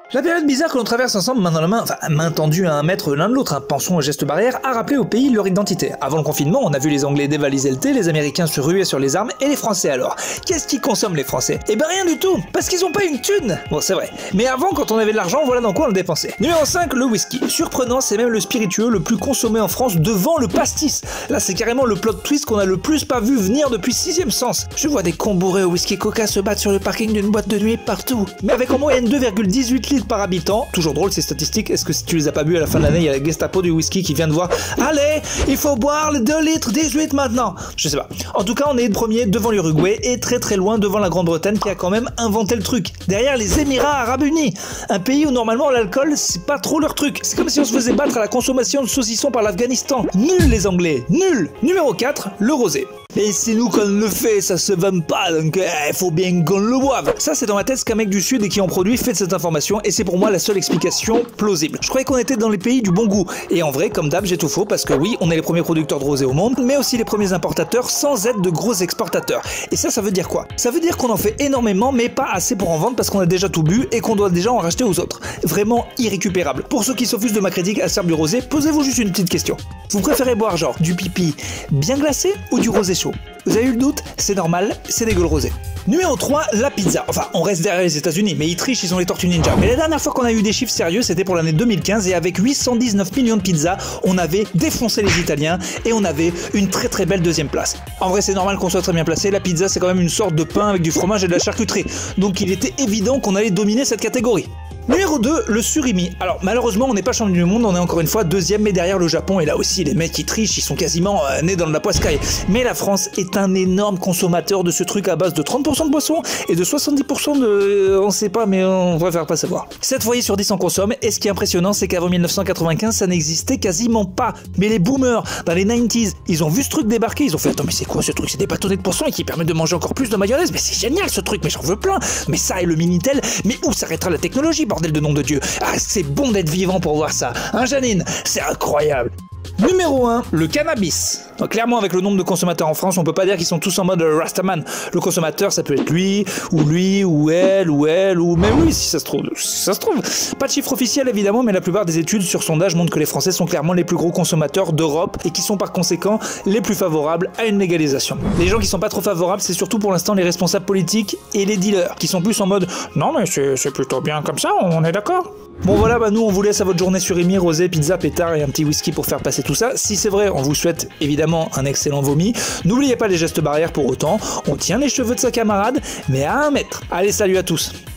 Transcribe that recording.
La période bizarre que l'on traverse ensemble main dans la main, enfin main tendue à 1 mètre l'un de l'autre, pensons aux gestes barrières, a rappelé au pays leur identité. Avant le confinement, on a vu les Anglais dévaliser le thé, les Américains se ruer sur les armes, et les Français alors? Qu'est-ce qu'ils consomment les Français? Eh ben rien du tout, parce qu'ils ont pas une thune. Bon c'est vrai, mais avant quand on avait de l'argent, voilà dans quoi on le dépensait. Numéro 5, le whisky. Surprenant, c'est même le spiritueux le plus consommé en France devant le pastis. Là c'est carrément le plot twist qu'on a le plus pas vu venir depuis 6ème sens. Je vois des cons bourrés au whisky coca se battre sur le parking d'une boîte de nuit partout. Mais avec en moyenne 2,18 litres par habitant, toujours drôle ces statistiques, est-ce que si tu les as pas bu à la fin de l'année, il y a la Gestapo du whisky qui vient de voir « Allez, il faut boire les 2 litres 18 maintenant !» Je sais pas. En tout cas, on est premier devant l'Uruguay et très très loin devant la Grande-Bretagne qui a quand même inventé le truc. Derrière les Émirats Arabes Unis, un pays où normalement l'alcool c'est pas trop leur truc. C'est comme si on se faisait battre à la consommation de saucissons par l'Afghanistan. Nul les Anglais, nul. Numéro 4, le rosé. Et c'est nous qu'on le fait, ça se vend pas, donc faut bien qu'on le boive. Ça c'est dans ma tête ce qu'un mec du sud et qui en produit fait de cette information, et c'est pour moi la seule explication plausible. Je croyais qu'on était dans les pays du bon goût, et en vrai, comme d'hab, j'ai tout faux, parce que oui, on est les premiers producteurs de rosé au monde, mais aussi les premiers importateurs sans être de gros exportateurs. Et ça veut dire quoi? Ça veut dire qu'on en fait énormément, mais pas assez pour en vendre parce qu'on a déjà tout bu et qu'on doit déjà en racheter aux autres. Vraiment irrécupérable. Pour ceux qui s'offusent de ma critique acerbe du rosé, posez-vous juste une petite question. Vous préférez boire genre du pipi bien glacé ou du rosé chaud? Vous avez eu le doute? C'est normal, c'est dégueu le rosé. Numéro 3, la pizza. Enfin, on reste derrière les États-Unis, mais ils trichent, ils ont les Tortues Ninja. Mais la dernière fois qu'on a eu des chiffres sérieux, c'était pour l'année 2015, et avec 819 millions de pizzas, on avait défoncé les Italiens, et on avait une très très belle 2ème place. En vrai, c'est normal qu'on soit très bien placé, la pizza c'est quand même une sorte de pain avec du fromage et de la charcuterie. Donc il était évident qu'on allait dominer cette catégorie. Numéro 2, le surimi. Alors malheureusement on n'est pas champion du monde, on est encore une fois 2ème mais derrière le Japon, et là aussi les mecs qui trichent, ils sont quasiment nés dans de la poiscaille. Mais la France est un énorme consommateur de ce truc à base de 30% de boissons et de 70% de... on sait pas mais on préfère pas savoir. 7 foyers sur 10 en consomment, et ce qui est impressionnant c'est qu'avant 1995 ça n'existait quasiment pas. Mais les boomers, dans les 90s, ils ont vu ce truc débarquer, ils ont fait attends mais c'est quoi ce truc? C'est des bâtonnets de poisson et qui permettent de manger encore plus de mayonnaise, mais c'est génial ce truc, mais j'en veux plein. Mais ça et le Minitel, mais où s'arrêtera la technologie, bordel de nom de Dieu? Ah, c'est bon d'être vivant pour voir ça. Hein, Janine? C'est incroyable. Numéro 1, le cannabis. Donc, clairement, avec le nombre de consommateurs en France, on peut pas dire qu'ils sont tous en mode Rastaman. Le consommateur, ça peut être lui, ou elle, ou même lui, si ça se trouve. Pas de chiffre officiel, évidemment, mais la plupart des études sur sondage montrent que les Français sont clairement les plus gros consommateurs d'Europe et qui sont par conséquent les plus favorables à une légalisation. Les gens qui sont pas trop favorables, c'est surtout pour l'instant les responsables politiques et les dealers, qui sont plus en mode non mais c'est plutôt bien comme ça, on est d'accord? Bon voilà, nous on vous laisse à votre journée sur Rémi, rosé, pizza, pétard et un petit whisky pour faire passer tout ça. Si c'est vrai, on vous souhaite évidemment un excellent vomi. N'oubliez pas les gestes barrières pour autant, on tient les cheveux de sa camarade, mais à 1 mètre. Allez, salut à tous.